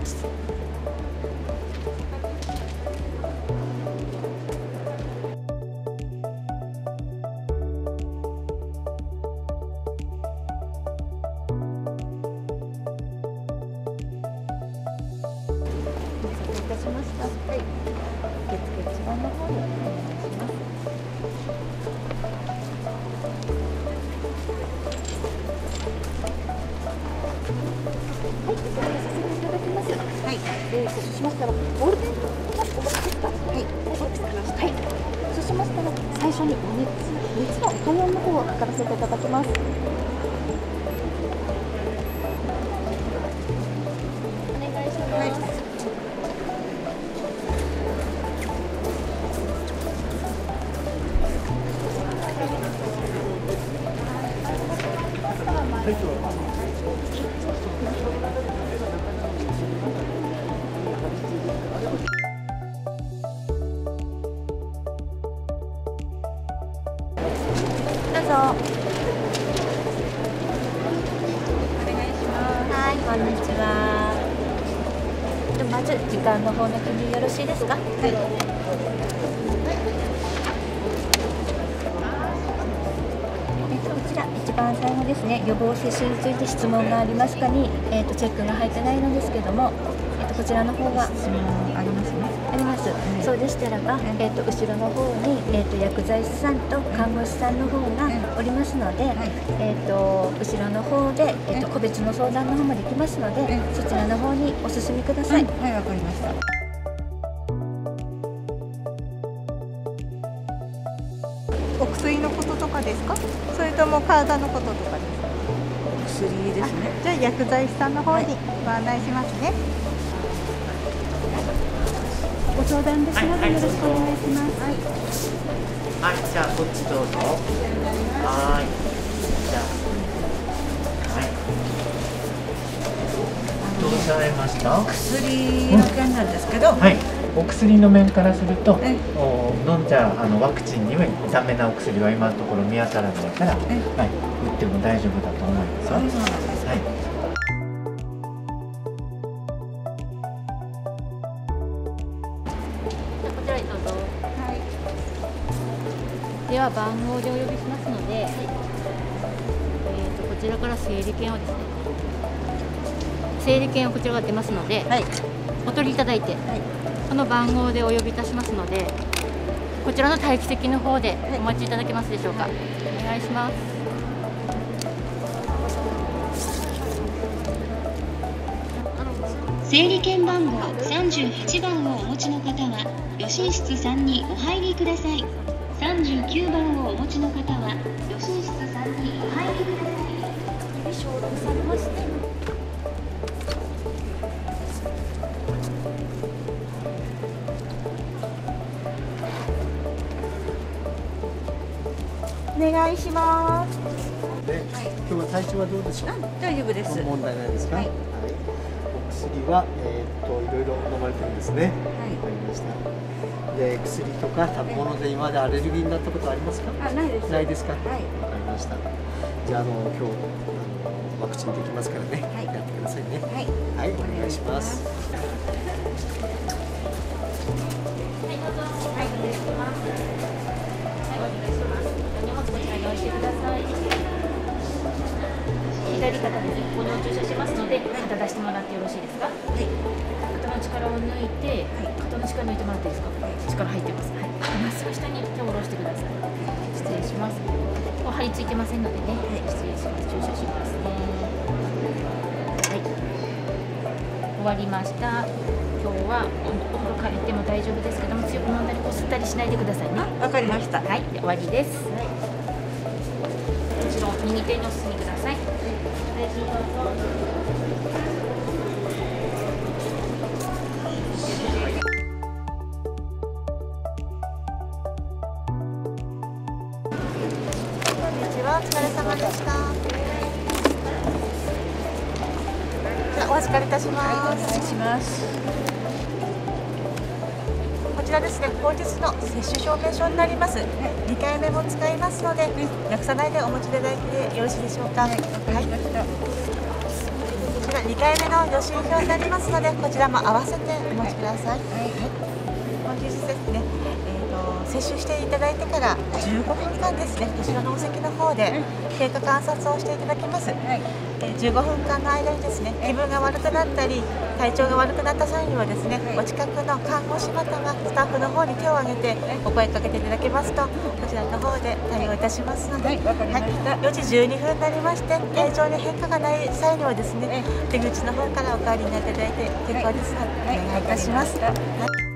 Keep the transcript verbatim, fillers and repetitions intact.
ます。いたしました。はい。受付一番の方にお願いします。はい、受付させていただきます。はい。えー、そうしましたら、ボールペンがお持ちですか。はい。そうですか。はい。そうしましたら、最初にみっつ、みっつの体温の方を測らせていただきます。お願いします。はい。どうぞ。お願いします。はい、こんにちは。でまず時間の方の記入よろしいですか。はい。こちら一番最後ですね、予防接種について質問がありますかに、えー、とチェックが入ってないのですけども、えー、とこちらの方が質問ありますね。あります。うん、そうでしたらば、えー、と後ろの方に、えー、と薬剤師さんと看護師さんの方がおりますので、えー、と後ろの方で、えー、と個別の相談の方もできますので、そちらの方にお進みください。はい、わかりました。 お薬のこととかですか？それとも体のこととかですか？ 薬ですね。 じゃあ薬剤師さんの方にご案内しますね。ご相談ですのでよろしくお願いします。はい。 はい、じゃあこっちどうぞ。はい。じゃあ、はい。どうされました？ 薬の件なんですけど、 うん、はい。お薬の面からすると、お飲んじゃあのワクチンにはダメなお薬は今のところ見当たらないから、はい、打っても大丈夫だと思いますよ。はい。 こちらにどうぞ。はい。では番号でお呼びしますので、はい、えーとこちらから整理券をですね、整理券をこちらが出ますので、はい、お取りいただいて。はい、この番号でお呼びいたしますので、こちらの待機席の方でお待ちいただけますでしょうか。はい、お願いします。 整理券番号さんじゅうはちばんをお持ちの方は予診室さんにお入りください。さんじゅうきゅうばんをお持ちの方は予診室さんにお入りください。 指消毒されまして。 お願いします。 で、はい、今日は体調はどうでしょう。 大丈夫です。 問題ないですか。はい。はい、お薬はえー、っといろいろ飲まれてるんですね。はい。わかりました。で、薬とか食べ物で今までアレルギーになったことありますか。 あ、ないです。 ないですか。はい。わかりました。じゃああの今日あのワクチンできますからね。はい。やってくださいね。はい。はい、お願いします。 はい、どうぞ。はい、お願いします。左肩でこの注射しますので、肩出してもらってよろしいですか。はい。肩の力を抜いて、肩の力抜いてもらっていいですか。はい。力入ってます。はい。まっすぐ下に手を下ろしてください。失礼します。こう張り付いてませんのでね。はい。失礼します。注射しますね。はい。終わりました。今日はお風呂借りても大丈夫ですけども、強く飲んだりこすったりしないでくださいね。 わかりました。 はい。で終わりです。はい。もちろん右手にお進みください。 お疲れ様でした。お預かりいたします。 お願いします。 こちらですね、本日の接種証明書になります。にかいめも使いますので、なくさないでお持ちいただいてよろしいでしょうか。はい、わかりました。 ちらにかいめの予診票になりますので、こちらも合わせてお持ちください。はい、本日ですね、接種していただいてからじゅうごふんかんですね、こちらのお席の方で経過観察をしていただきます。はい、じゅうごふんかんの間にですね、気分が悪くなったり体調が悪くなった際にはですね、お近くの看護師またはスタッフの方に手を挙げてお声かけていただけますと、こちらの方で対応いたしますので、はい、はい、よじじゅうにふんになりまして、体調に変化がない際にはですね、出口の方からお帰りになっていただいて結構ですので、お願いいたします。はい。